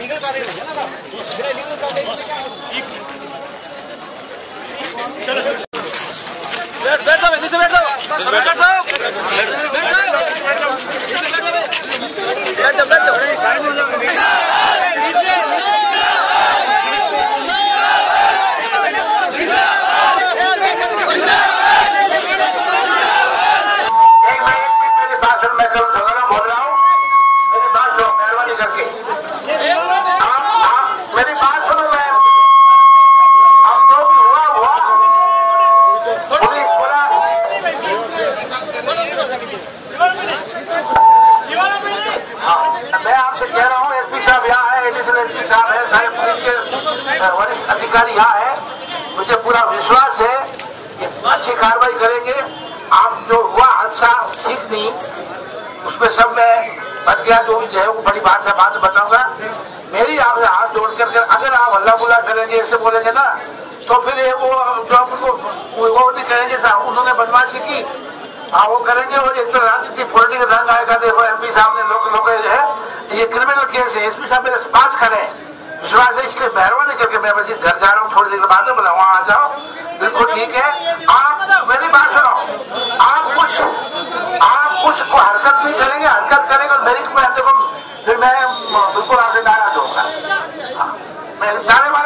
बैठ जाओ, नीचे बैठ जाओ, बैठ जाओ, वरिष्ठ अधिकारी यहाँ है, मुझे पूरा विश्वास है कि अच्छी कार्रवाई करेंगे। आप जो हुआ हादसा ठीक नहीं, उसमें सब मैं बच गया, जो भी है वो बड़ी बात है, बाद में बताऊंगा। मेरी आपसे हाथ जोड़ कर अगर आप हल्ला बुल्ला करेंगे, ऐसे बोलेंगे ना, तो फिर ये वो जो आपको वो नहीं कहेंगे साहब उन्होंने बदमाशी की, हाँ वो करेंगे। और एक तो राजनीति पॉलिटिकल रंग आएगा। देखो MP साहब ने लोग है, ये क्रिमिनल केस है, SP साहब मेरे पास खड़े हैं, विश्वास है, इसलिए मेहरबानी करके मैं बस घर जा रहा हूँ, थोड़ी देर के बाद में बोला वहाँ आ जाओ। बिल्कुल ठीक है, आप मेरी बात सुनो, आप कुछ को हरकत नहीं करेंगे, हरकत करेंगे और मेरी देखो फिर मैं बिल्कुल आपसे नाराज होगा। मैं नारे